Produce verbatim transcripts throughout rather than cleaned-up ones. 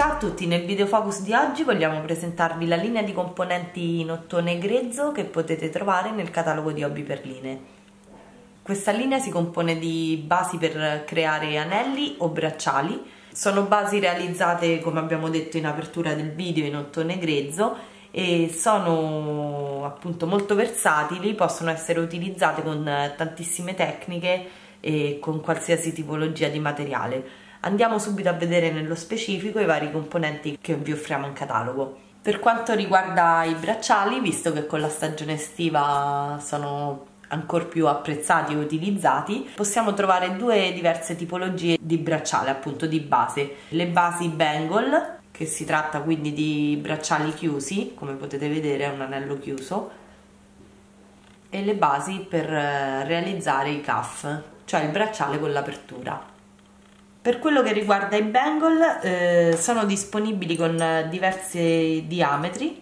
Ciao a tutti, nel video focus di oggi vogliamo presentarvi la linea di componenti in ottone grezzo che potete trovare nel catalogo di Hobby Perline. Questa linea si compone di basi per creare anelli o bracciali. Sono basi realizzate, come abbiamo detto in apertura del video, in ottone grezzo e sono appunto molto versatili, possono essere utilizzate con tantissime tecniche e con qualsiasi tipologia di materiale. Andiamo subito a vedere nello specifico i vari componenti che vi offriamo in catalogo. Per quanto riguarda i bracciali, visto che con la stagione estiva sono ancora più apprezzati e utilizzati, possiamo trovare due diverse tipologie di bracciale, appunto di base. Le basi Bengal, che si tratta quindi di bracciali chiusi, come potete vedere è un anello chiuso, e le basi per realizzare i cuff, cioè il bracciale con l'apertura. Per quello che riguarda i Bengal, eh, sono disponibili con diversi diametri.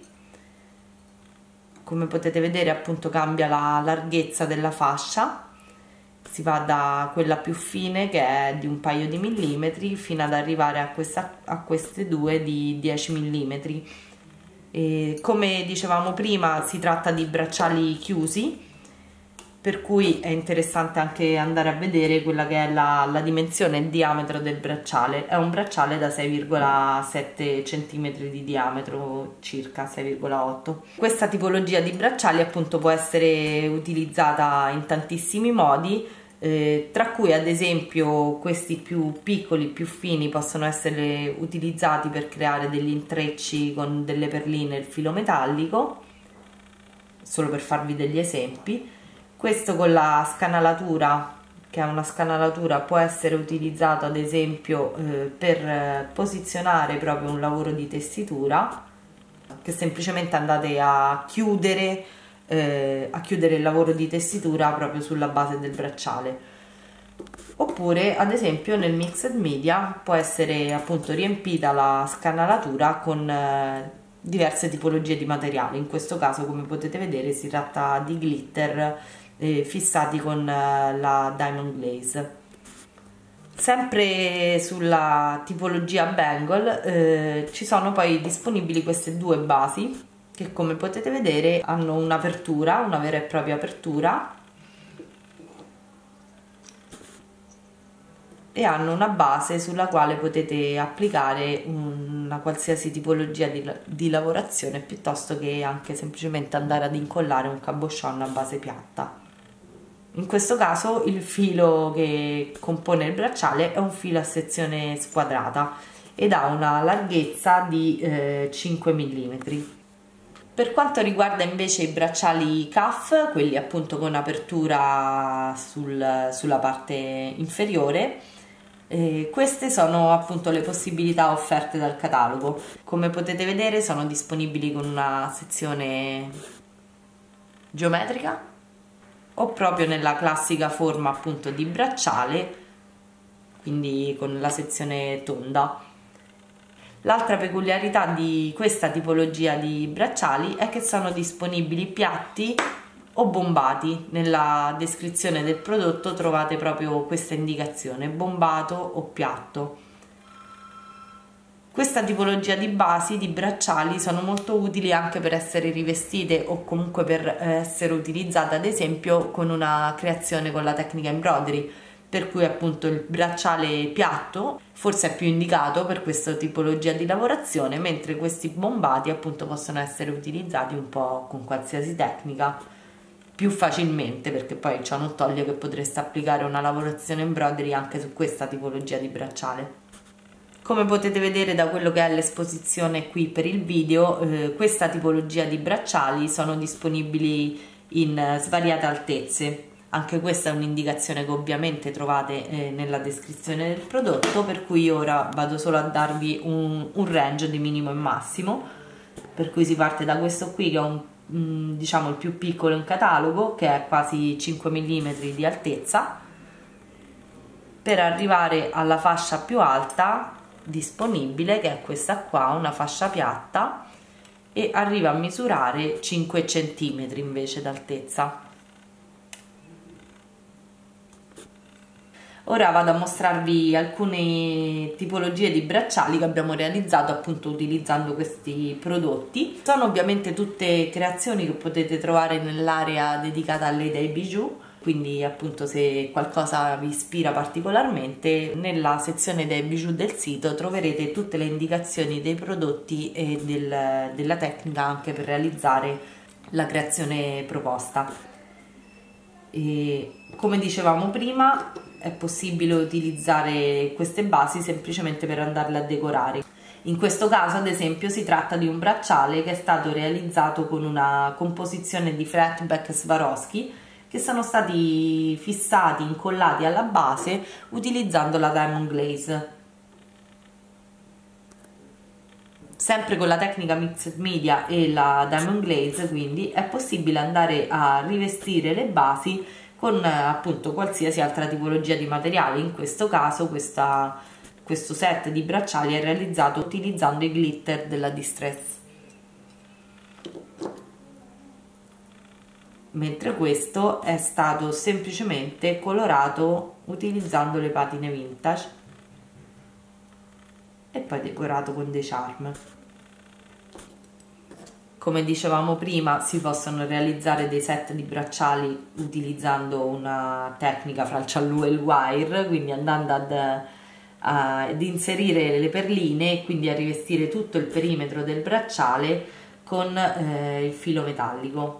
Come potete vedere, appunto, cambia la larghezza della fascia, si va da quella più fine, che è di un paio di millimetri, fino ad arrivare a, questa, a queste due di dieci millimetri. E come dicevamo prima, si tratta di bracciali chiusi, per cui è interessante anche andare a vedere quella che è la, la dimensione e il diametro del bracciale. È un bracciale da sei virgola sette centimetri di diametro, circa sei virgola otto. Questa tipologia di bracciali appunto può essere utilizzata in tantissimi modi, eh, tra cui ad esempio questi più piccoli, più fini, possono essere utilizzati per creare degli intrecci con delle perline e il filo metallico, solo per farvi degli esempi. Questo con la scanalatura, che è una scanalatura, può essere utilizzato ad esempio eh, per posizionare proprio un lavoro di tessitura, che semplicemente andate a chiudere, eh, a chiudere il lavoro di tessitura proprio sulla base del bracciale. Oppure ad esempio nel mixed media può essere appunto riempita la scanalatura con eh, diverse tipologie di materiali. In questo caso, come potete vedere, si tratta di glitter eh, fissati con eh, la Diamond Glaze. Sempre sulla tipologia Bengal eh, ci sono poi disponibili queste due basi che, come potete vedere, hanno un'apertura, una vera e propria apertura, e hanno una base sulla quale potete applicare una qualsiasi tipologia di, di lavorazione, piuttosto che anche semplicemente andare ad incollare un cabochon a base piatta. In questo caso il filo che compone il bracciale è un filo a sezione squadrata ed ha una larghezza di eh, cinque millimetri. Per quanto riguarda invece i bracciali cuff, quelli appunto con apertura sul, sulla parte inferiore, Eh, queste sono appunto le possibilità offerte dal catalogo. Come potete vedere sono disponibili con una sezione geometrica o proprio nella classica forma appunto di bracciale, quindi con la sezione tonda. L'altra peculiarità di questa tipologia di bracciali è che sono disponibili piatti o bombati. Nella descrizione del prodotto trovate proprio questa indicazione: bombato o piatto. Questa tipologia di basi, di bracciali, sono molto utili anche per essere rivestite o comunque per essere utilizzate ad esempio con una creazione con la tecnica embroidery, per cui appunto il bracciale piatto forse è più indicato per questa tipologia di lavorazione, mentre questi bombati appunto possono essere utilizzati un po' con qualsiasi tecnica più facilmente, perché poi ciò non toglie che potreste applicare una lavorazione embroidery anche su questa tipologia di bracciale. Come potete vedere da quello che è l'esposizione qui per il video, eh, questa tipologia di bracciali sono disponibili in eh, svariate altezze. Anche questa è un'indicazione che ovviamente trovate eh, nella descrizione del prodotto, per cui ora vado solo a darvi un, un range di minimo e massimo, per cui si parte da questo qui, che è un diciamo il più piccolo in catalogo, che è quasi cinque millimetri di altezza, per arrivare alla fascia più alta disponibile, che è questa qua, una fascia piatta, e arriva a misurare cinque centimetri invece d'altezza. Ora vado a mostrarvi alcune tipologie di bracciali che abbiamo realizzato appunto utilizzando questi prodotti. Sono ovviamente tutte creazioni che potete trovare nell'area dedicata alle idee bijou, quindi appunto se qualcosa vi ispira particolarmente, nella sezione dei bijou del sito troverete tutte le indicazioni dei prodotti e del, della tecnica anche per realizzare la creazione proposta. E come dicevamo prima, è possibile utilizzare queste basi semplicemente per andarle a decorare. In questo caso, ad esempio, si tratta di un bracciale che è stato realizzato con una composizione di fretback Swarovski che sono stati fissati, incollati alla base utilizzando la diamond glaze. Sempre con la tecnica mixed media e la diamond glaze, quindi è possibile andare a rivestire le basi con appunto qualsiasi altra tipologia di materiale. In questo caso questa, questo set di bracciali è realizzato utilizzando i glitter della Distress, mentre questo è stato semplicemente colorato utilizzando le patine vintage e poi decorato con dei charm. Come dicevamo prima, si possono realizzare dei set di bracciali utilizzando una tecnica fra il ciallù e il wire, quindi andando ad, ad inserire le perline e quindi a rivestire tutto il perimetro del bracciale con eh, il filo metallico.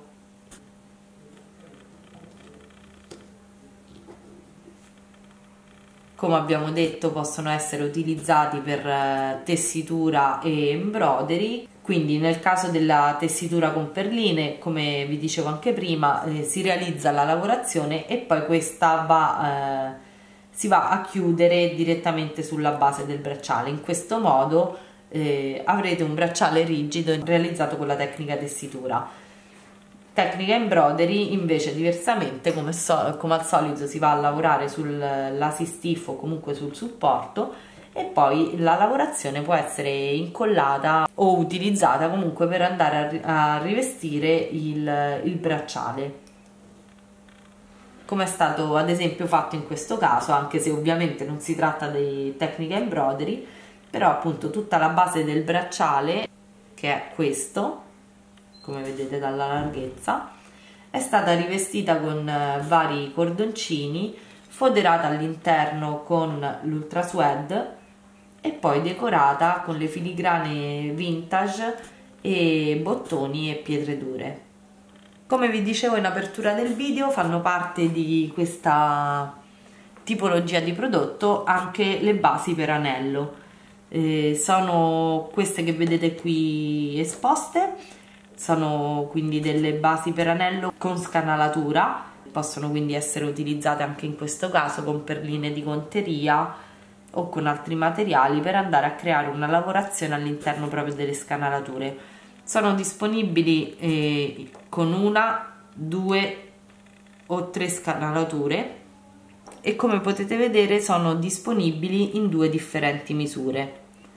Come abbiamo detto, possono essere utilizzati per tessitura e embroidery, quindi nel caso della tessitura con perline, come vi dicevo anche prima, eh, si realizza la lavorazione e poi questa va, eh, si va a chiudere direttamente sulla base del bracciale. In questo modo eh, avrete un bracciale rigido realizzato con la tecnica tessitura. Tecnica embroidery invece diversamente, come, so, come al solito si va a lavorare sull'assistif o comunque sul supporto e poi la lavorazione può essere incollata o utilizzata comunque per andare a, a rivestire il, il bracciale, come è stato ad esempio fatto in questo caso, anche se ovviamente non si tratta di tecnica embroidery, però appunto tutta la base del bracciale, che è questo, come vedete dalla larghezza, è stata rivestita con vari cordoncini, foderata all'interno con l'ultra suede e poi decorata con le filigrane vintage e bottoni e pietre dure. Come vi dicevo in apertura del video, fanno parte di questa tipologia di prodotto anche le basi per anello. Eh, sono queste che vedete qui esposte. Sono quindi delle basi per anello con scanalatura, possono quindi essere utilizzate anche in questo caso con perline di conteria o con altri materiali per andare a creare una lavorazione all'interno proprio delle scanalature. Sono disponibili eh, con una, due o tre scanalature e come potete vedere sono disponibili in due differenti misure.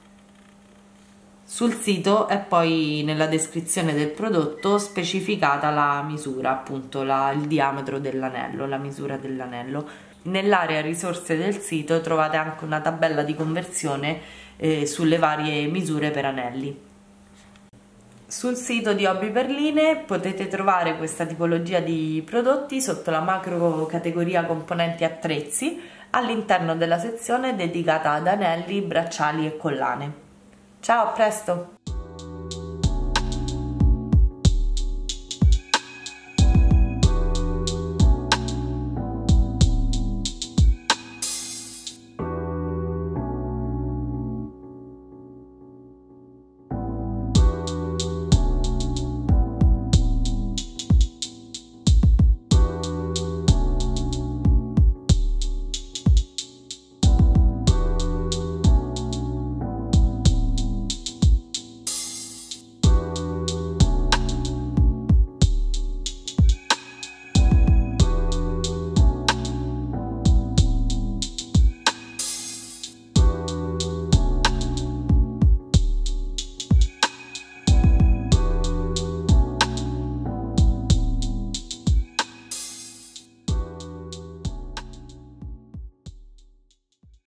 Sul sito è poi nella descrizione del prodotto specificata la misura, appunto la, il diametro dell'anello, la misura dell'anello. Nell'area risorse del sito trovate anche una tabella di conversione eh, sulle varie misure per anelli. Sul sito di Hobby Perline potete trovare questa tipologia di prodotti sotto la macro categoria componenti attrezzi all'interno della sezione dedicata ad anelli, bracciali e collane. Ciao, a presto!